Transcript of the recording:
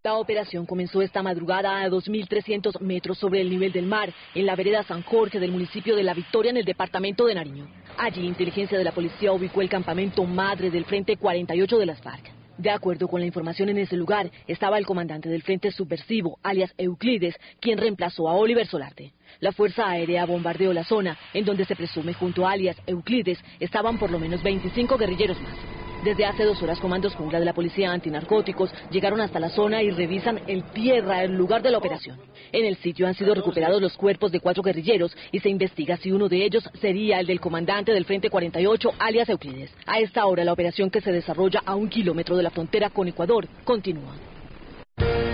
La operación comenzó esta madrugada a 2.300 metros sobre el nivel del mar, en la vereda San Jorge del municipio de La Victoria, en el departamento de Nariño. Allí, inteligencia de la policía ubicó el campamento madre del Frente 48 de las FARC. De acuerdo con la información, en ese lugar estaba el comandante del Frente Subversivo, alias Euclides, quien reemplazó a Oliver Solarte. La Fuerza Aérea bombardeó la zona, en donde se presume junto a alias Euclides estaban por lo menos 25 guerrilleros más. Desde hace 2 horas, comandos jungla de la Policía Antinarcóticos llegaron hasta la zona y revisan el tierra, el lugar de la operación. En el sitio han sido recuperados los cuerpos de 4 guerrilleros y se investiga si uno de ellos sería el del comandante del Frente 48, alias Euclides. A esta hora, la operación, que se desarrolla a 1 kilómetro de la frontera con Ecuador, continúa.